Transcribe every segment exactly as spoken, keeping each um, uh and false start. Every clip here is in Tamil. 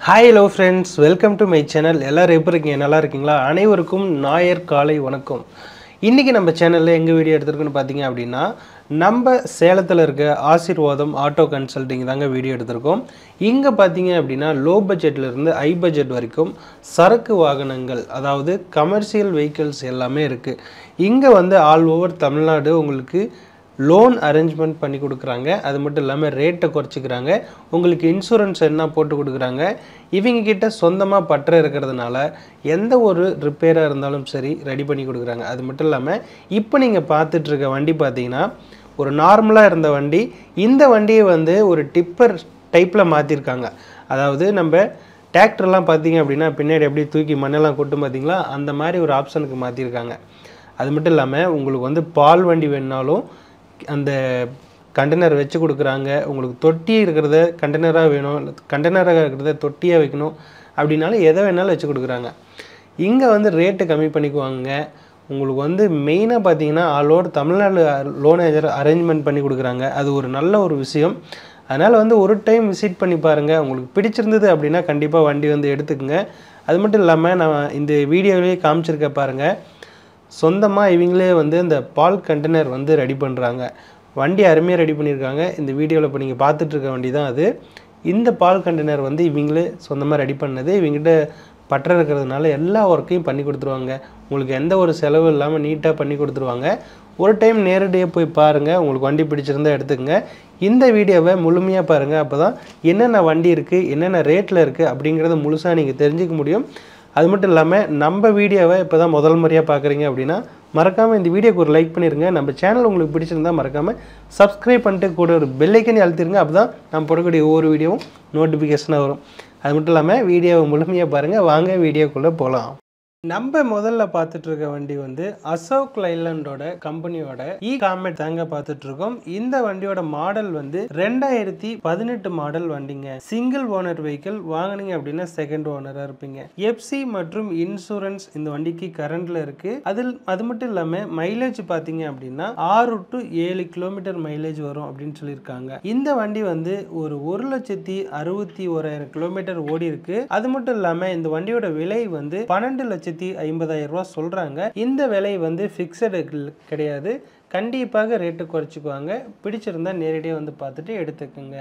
Hi hello friends, welcome to my channel. எல்லாரும் எப்படி இருக்கீங்க? நல்லா இருக்கீங்களா? அனைவருக்கும் ஞாயிறு காலை வணக்கம். இன்னைக்கு நம்ம சேனல்ல எங்க வீடியோ எடுத்துருக்கோம்னு பாத்தீங்க அப்படினா நம்ம சேலத்துல இருக்க ஆசீர்வாதம் ஆட்டோ கன்சல்டிங் தாங்க வீடியோ எடுத்துருக்கோம். இங்க பாத்தீங்க அப்படினா லோ பட்ஜெட்ல இருந்து ஹை பட்ஜெட் வரைக்கும் சரக்கு வாகனங்கள் அதாவது கமர்ஷியல் vehicles எல்லாமே இருக்கு. இங்க வந்து ஆல் ஓவர் தமிழ்நாடு உங்களுக்கு loan arrangement பண்ணி கொடுக்குறாங்க. அது மட்டும் இல்லாம ரேட்டை குறைச்சிக்கிறாங்க. உங்களுக்கு இன்சூரன்ஸ் என்ன போட்டு கொடுக்குறாங்க. இவங்க கிட்ட சொந்தமா பற்ற இருக்கிறதுனால எந்த ஒரு ரிப்பேரா இருந்தாலும் சரி ரெடி பண்ணி கொடுக்குறாங்க. அது மட்டும் இல்லாம இப்போ நீங்க பார்த்துட்டு இருக்க வண்டி பாத்தீங்கன்னா ஒரு நார்மலா இருந்த வண்டி இந்த வண்டியை வந்து ஒரு டிப்பர் டைப்ல மாத்திருக்காங்க. அதாவது நம்ம டிராக்டர்லாம் பாத்தீங்க அப்படினா பின்னாடி அப்படியே தூக்கி மண்ணெல்லாம் கொட்டும் பாத்தீங்களா அந்த மாதிரி ஒரு ஆப்ஷனுக்கு மாத்திருக்காங்க. அது மட்டும் இல்லாம உங்களுக்கு வந்து பால் வண்டி வேணும்னாலும் அந்த கண்டெய்னர் வெச்சு கொடுக்குறாங்க. உங்களுக்கு தொட்டி இருக்குறத கண்டெய்னரா வேணும் கண்டெய்னரா இருக்குறத தொட்டியா வைக்கணும் அப்படினால எதை வேணாலும் வெச்சு கொடுக்குறாங்க. இங்க வந்து ரேட் கம்மி பண்ணிக்குவாங்க. உங்களுக்கு வந்து மெயினா பாத்தீங்கன்னா all over Tamil Nadu loan arrangement பண்ணி கொடுக்குறாங்க. அது ஒரு நல்ல ஒரு விஷயம். அதனால வந்து ஒரு டைம் விசிட் பண்ணி பாருங்க. உங்களுக்கு பிடிச்சிருந்தது அப்படினா கண்டிப்பா வண்டி வந்து எடுத்துக்கங்க. அது மட்டும் இல்லாம நான் இந்த வீடியோவிலே காமிச்சிருக்க பாருங்க. சொந்தமா இவங்களே வந்து இந்த பால் கண்டெய்னர் வந்து ரெடி பண்றாங்க. வண்டி அருமையா ரெடி பண்ணிருக்காங்க. இந்த வீடியோல இப்ப நீங்க பார்த்துட்டு இருக்க வண்டி தான் அது. இந்த பால் கண்டெய்னர் வந்து இவங்களே சொந்தமா ரெடி பண்ணது. இவங்கிட்ட பற்ற இருக்கிறதுனால எல்லா வர்க்கையும் பண்ணி கொடுத்துருவாங்க. உங்களுக்கு எந்த ஒரு செலவு இல்லாம நீட்டா பண்ணி கொடுத்துருவாங்க. ஒரு டைம் நேரடியா போய் பாருங்க. உங்களுக்கு வண்டி பிடிச்சிருந்தா எடுத்துக்கங்க. இந்த வீடியோவை முழுமையா பாருங்க. அப்பதான் என்னென்ன வண்டி இருக்கு, என்னென்ன ரேட்ல இருக்கு அப்படிங்கறத முழுசா நீங்க தெரிஞ்சுக்க முடியும். அது மட்டும் இல்லாம நம்ம வீடியோவை இப்பதான் முதல் முறையா பார்க்கறீங்க அப்படினா மறக்காம இந்த வீடியோக்கு ஒரு லைக் பண்ணிருங்க. நம்ம சேனல் உங்களுக்கு பிடிச்சிருந்தா மறக்காம Subscribe பண்ணிட்டு கூட ஒரு பெல் ஐகானை அழுத்திருங்க. அப்பதான் நான் போடக்கூடிய ஒவ்வொரு வீடியோவும் நோட்டிபிகேஷனா வரும். அது மட்டும் இல்லாம வீடியோவை முழுமையா பாருங்க. வாங்க வீடியோக்குள்ள போலாம். நம்ம முதல்ல பார்த்துட்டு இருக்க வண்டி வந்து அசோக் லைலண்டோட கம்பெனியோட இ காமெட் தாங்க பார்த்துட்டு இருக்கோம். இந்த வண்டியோட மாடல் வந்து ரெண்டாயிரத்தி பதினெட்டு மாடல் வண்டிங்க. Single owner vehicle. வாங்குனீங்க அப்படின்னா செகண்ட் ஓனரா இருப்பீங்க. எஃப்சி மற்றும் இன்சூரன்ஸ் இந்த வண்டிக்கு கரண்ட்ல இருக்கு. அதில் அது மட்டும் இல்லாம மைலேஜ் பாத்தீங்க அப்படின்னா ஆறு டு ஏழு கிலோமீட்டர் மைலேஜ் வரும் அப்படின்னு சொல்லியிருக்காங்க. இந்த வண்டி வந்து ஒரு ஒரு லட்சத்தி அறுபத்தி ஓராயிரம் கிலோமீட்டர் ஓடி இருக்கு. அது மட்டும் இல்லாம இந்த வண்டியோட விலை வந்து பன்னெண்டு லட்சத்தி ஐம்பதாயிரம் ரூபாய் சொல்றாங்க. இந்த விலை வந்து பிக்ஸட் கிடையாது. கண்டிப்பாக ரேட் குறைச்சுக்குவாங்க. பிடிச்சிருந்தா நேரடியா வந்து பார்த்துட்டு எடுத்துக்கங்க.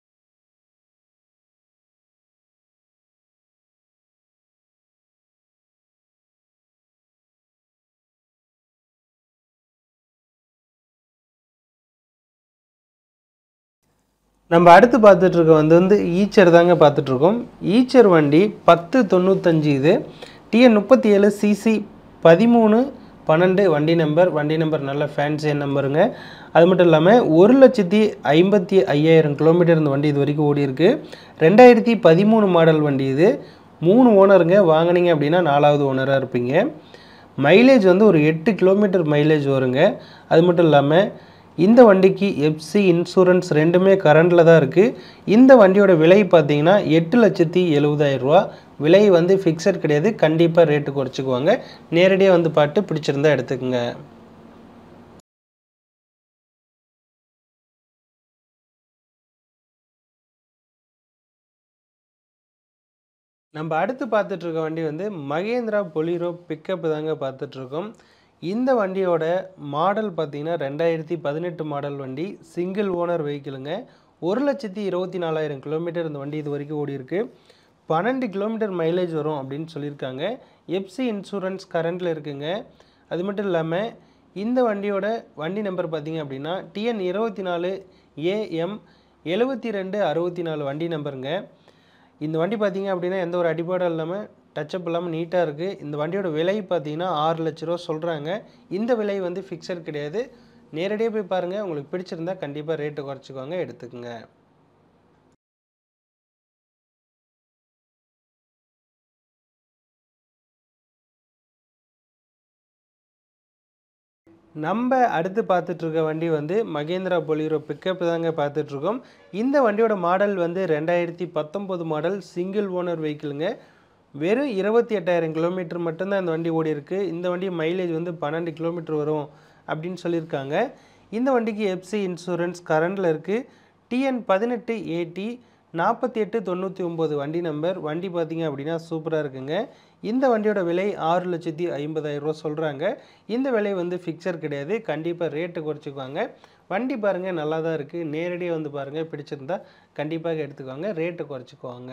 நம்ம அடுத்து பார்த்துட்டு இருக்க வந்து வந்து ஈச்சர் தாங்க பார்த்துட்டு இருக்கோம். ஈச்சர் வண்டி பத்து தொண்ணூத்தஞ்சு இது டிஎன் முப்பத்தி ஏழு சிசி பதிமூணு பன்னெண்டு வண்டி நம்பர். வண்டி நம்பர் நல்ல ஃபேன்சி நம்பருங்க. அது மட்டும் இல்லாமல் ஒரு லட்சத்தி ஐம்பத்தி ஐயாயிரம் கிலோமீட்டர் இந்த வண்டி இது வரைக்கும் ஓடி இருக்கு. ரெண்டாயிரத்தி பதிமூணு மாடல் வண்டி இது. மூணு ஓனருங்க. வாங்கினீங்க அப்படின்னா நாலாவது ஓனராக இருப்பீங்க. மைலேஜ் வந்து ஒரு எட்டு கிலோமீட்டர் மைலேஜ் வருங்க. அது மட்டும் இல்லாமல் இந்த வண்டிக்கு எஃப்சி இன்சூரன்ஸ் ரெண்டுமே கரண்டில் தான் இருக்குது. இந்த வண்டியோட விலை பார்த்தீங்கன்னா எட்டு லட்சத்தி எழுபதாயிரம் ரூபா. விலை வந்து ஃபிக்ஸட் கிடையாது. கண்டிப்பாக ரேட்டு குறைச்சிக்குவாங்க. நேரடியாக வந்து பார்த்து பிடிச்சிருந்தா எடுத்துக்கோங்க. நம்ம அடுத்து பார்த்துட்டு இருக்க வண்டி வந்து மகேந்திரா பொலிரோ பிக்கப் தாங்க பார்த்துட்டு இருக்கோம். இந்த வண்டியோட மாடல் பார்த்தீங்கன்னா ரெண்டாயிரத்தி பதினெட்டு மாடல் வண்டி. சிங்கிள் ஓனர் வெஹிக்கிளுங்க. ஒரு லட்சத்தி இருபத்தி நாலாயிரம் கிலோமீட்டர் இந்த வண்டி இது வரைக்கும் ஓடி இருக்கு. பன்னெண்டு கிலோமீட்டர் மைலேஜ் வரும் அப்படின்னு சொல்லியிருக்காங்க. எஃப்சி இன்சூரன்ஸ் கரண்டில் இருக்குங்க. அது மட்டும் இல்லாமல் இந்த வண்டியோட வண்டி நம்பர் பார்த்தீங்க அப்படின்னா டிஎன் இருபத்தி நாலு ஏஎம் எழுபத்தி ரெண்டு அறுபத்தி நாலு வண்டி நம்பருங்க. இந்த வண்டி பார்த்தீங்க அப்படின்னா எந்த ஒரு அடிபாடும் இல்லாமல் டச்சப் இல்லாமல் நீட்டாக இருக்குது. இந்த வண்டியோட விலை பார்த்தீங்கன்னா ஆறு லட்ச ரூபா சொல்கிறாங்க. இந்த விலை வந்து ஃபிக்ஸட் கிடையாது. நேரடியாக போய் பாருங்கள். உங்களுக்கு பிடிச்சிருந்தா கண்டிப்பாக ரேட்டு குறைச்சிக்குவாங்க. எடுத்துக்கோங்க. நம்ம அடுத்து பார்த்துட்டு இருக்க வண்டி வந்து மகேந்திரா பொலிரோ பிக்கப் தாங்க பார்த்துட்டு இருக்கோம். இந்த வண்டியோட மாடல் வந்து ரெண்டாயிரத்தி பத்தொன்பது மாடல் சிங்கிள் ஓனர் வெஹிக்கிளுங்க. வெறும் இருபத்தி எட்டாயிரம் கிலோமீட்டர் மட்டும்தான் இந்த வண்டி ஓடி இருக்கு. இந்த வண்டி மைலேஜ் வந்து பன்னெண்டு கிலோமீட்டர் வரும் அப்படின்னு சொல்லியிருக்காங்க. இந்த வண்டிக்கு எஃப்சி இன்சூரன்ஸ் கரண்டில் இருக்குது. டிஎன் பதினெட்டு ஏடி நாற்பத்தி எட்டு தொண்ணூற்றி ஒம்பது வண்டி நம்பர். வண்டி பார்த்தீங்க அப்படின்னா சூப்பராக இருக்குங்க. இந்த வண்டியோட விலை ஆறு லட்சத்தி ஐம்பதாயிரம் ரூபா சொல்கிறாங்க. இந்த விலை வந்து ஃபிக்சர் கிடையாது, கண்டிப்பாக ரேட்டு குறைச்சிக்குவாங்க. வண்டி பாருங்கள் நல்லா தான் இருக்குது. நேரடியாக வந்து பாருங்கள், பிடிச்சிருந்தா கண்டிப்பாக எடுத்துக்குவாங்க, ரேட்டு குறைச்சிக்குவாங்க.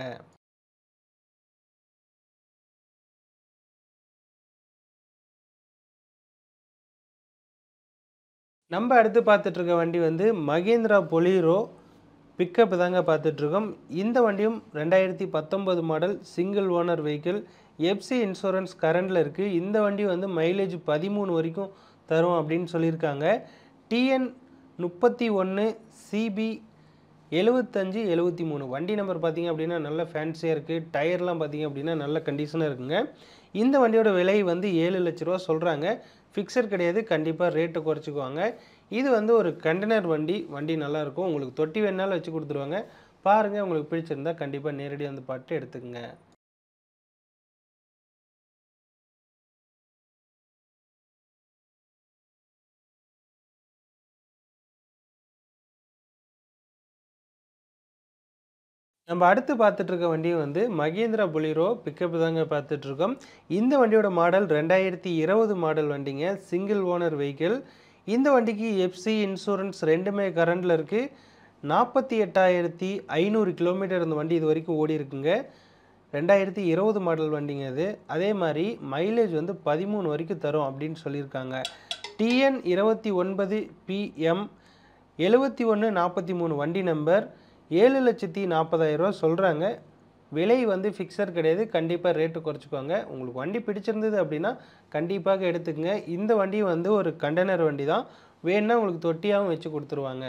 நம்ம அடுத்து பார்த்துட்டு இருக்க வண்டி வந்து மகேந்திரா பொலீரோ பிக்கப் தாங்க பார்த்துட்ருக்கோம். இந்த வண்டியும் ரெண்டாயிரத்தி பத்தொம்பது model single owner vehicle. FC insurance கரண்டில் இருக்குது. இந்த வண்டி வந்து மைலேஜ் பதிமூணு வரைக்கும் தரும் அப்படின்னு சொல்லியிருக்காங்க. டிஎன் முப்பத்தி ஒன்று சிபி எழுபத்தஞ்சு எழுபத்தி மூணு வண்டி நம்பர் பார்த்திங்க அப்படின்னா நல்ல ஃபேன்சியாக இருக்குது. டயர்லாம் பார்த்திங்க அப்படின்னா நல்ல கண்டிஷனாக இருக்குங்க. இந்த வண்டியோட விலை வந்து ஏழு லட்ச ரூபா சொல்கிறாங்க. ஃபிக்ஸர் கிடையாது, கண்டிப்பாக ரேட்டை குறைச்சிக்குவாங்க. இது வந்து ஒரு கண்டெய்னர் வண்டி. வண்டி நல்லாயிருக்கும். உங்களுக்கு தொட்டி வேணாலும் வச்சு கொடுத்துருவாங்க. பாருங்கள், உங்களுக்கு பிடிச்சிருந்தா கண்டிப்பாக நேரடியாக வந்து பார்த்து எடுத்துக்கங்க. நம்ம அடுத்து பார்த்துட்டு இருக்க வண்டி வந்து மகேந்திரா பொலீரோ பிக்கப் தாங்க பார்த்துட்ருக்கோம். இந்த வண்டியோட மாடல் ரெண்டாயிரத்தி இருபது மாடல் வண்டிங்க. Single owner vehicle. இந்த வண்டிக்கு எஃப்சி இன்சூரன்ஸ் ரெண்டுமே கரண்டில் இருக்குது. நாற்பத்தி எட்டாயிரத்தி ஐநூறு கிலோமீட்டர் இந்த வண்டி இது வரைக்கும் ஓடி இருக்குங்க. ரெண்டாயிரத்தி இருபது மாடல் வண்டிங்க அது. அதே மாதிரி மைலேஜ் வந்து பதிமூணு வரைக்கும் தரும் அப்படின்னு சொல்லியிருக்காங்க. டிஎன் இருபத்தி ஒன்பது பிஎம் எழுபத்தி ஒன்று நாற்பத்தி மூணு வண்டி நம்பர். ஏழு லட்சத்தி நாற்பதாயிரம் ரூபா சொல்கிறாங்க. விலை வந்து ஃபிக்ஸர் கிடையாது, கண்டிப்பாக ரேட்டு குறைச்சிக்குவாங்க. உங்களுக்கு வண்டி பிடிச்சிருந்தது அப்படின்னா கண்டிப்பாக எடுத்துக்கங்க. இந்த வண்டி வந்து ஒரு கண்டெய்னர் வண்டி தான். வேணுன்னா உங்களுக்கு தொட்டியாகவும் வச்சு கொடுத்துருவாங்க.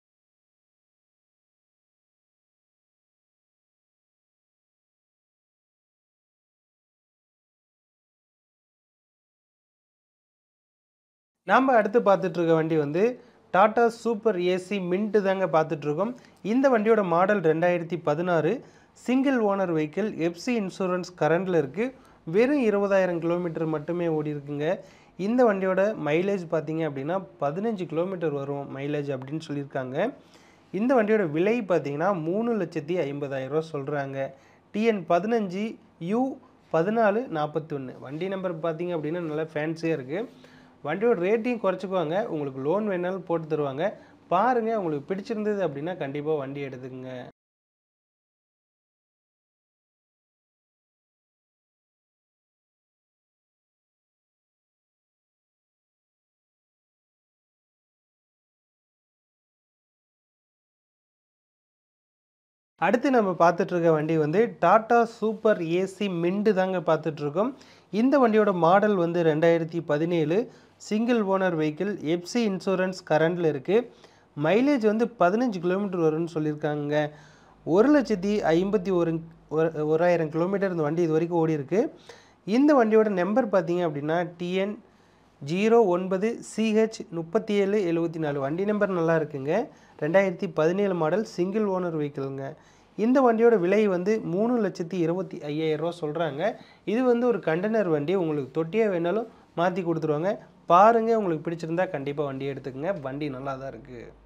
நாம் அடுத்து பார்த்துட்ருக்க வண்டி வந்து டாடா சூப்பர் ஏசி மின்ட்டு தாங்க பார்த்துட்ருக்கோம். இந்த வண்டியோட மாடல் ரெண்டாயிரத்தி பதினாறு single owner vehicle. FC insurance கரண்டில் இருக்குது. வெறும் இருபதாயிரம் கிலோமீட்டர் மட்டுமே ஓடி இருக்குங்க. இந்த வண்டியோட மைலேஜ் பார்த்தீங்க அப்படின்னா பதினஞ்சு கிலோமீட்டர் வரும் மைலேஜ் அப்படின்னு சொல்லியிருக்காங்க. இந்த வண்டியோட விலை பார்த்தீங்கன்னா மூணு லட்சத்தி ஐம்பதாயிரம் ரூபா சொல்கிறாங்க. டிஎன் பதினஞ்சு யூ பதினாலு நாற்பத்தி ஒன்று வண்டி நம்பர் பார்த்தீங்க அப்படின்னா நல்லா ஃபேன்சியாக இருக்குது. வண்டியோட ரேட்டையும் குறைச்சிக்குவாங்க. உங்களுக்கு லோன் வேணாலும் போட்டு தருவாங்க. பாருங்கள், உங்களுக்கு பிடிச்சிருந்தது அப்படின்னா கண்டிப்பாக வண்டி எடுத்துக்கங்க. அடுத்து நம்ம பார்த்துட்ருக்க வண்டி வந்து டாடா சூப்பர் ஏசி மின்ட்டு தாங்க பார்த்துட்ருக்கோம். இந்த வண்டியோட மாடல் வந்து ரெண்டாயிரத்தி பதினேழு single owner vehicle. FC insurance கரண்டில் இருக்குது. மைலேஜ் வந்து பதினஞ்சு கிலோமீட்டர் வரும்னு சொல்லியிருக்காங்க. ஒரு லட்சத்தி ஐம்பத்தி ஒரு ஓராயிரம் கிலோமீட்டர் இந்த வண்டி இது வரைக்கும் ஓடி இருக்குது. இந்த வண்டியோட நம்பர் பார்த்தீங்க அப்படின்னா டிஎன் ஜீரோ ஒன்பது சிஹெச் முப்பத்தி ஏழு எழுபத்தி நாலு வண்டி நம்பர் நல்லா இருக்குங்க. ரெண்டாயிரத்தி பதினேழு மாடல் சிங்கிள் ஓனர் வெஹிக்கிளுங்க. இந்த வண்டியோட விலை வந்து மூணு லட்சத்தி இருபத்தி ஐயாயிரம் ரூபா சொல்கிறாங்க. இது வந்து ஒரு கண்டெய்னர் வண்டி. உங்களுக்கு தொட்டியாக வேணாலும் மாற்றி கொடுத்துருவாங்க. பாருங்கள், உங்களுக்கு பிடிச்சிருந்தா கண்டிப்பாக வண்டி எடுத்துக்கங்க. வண்டி நல்லா தான் இருக்குது.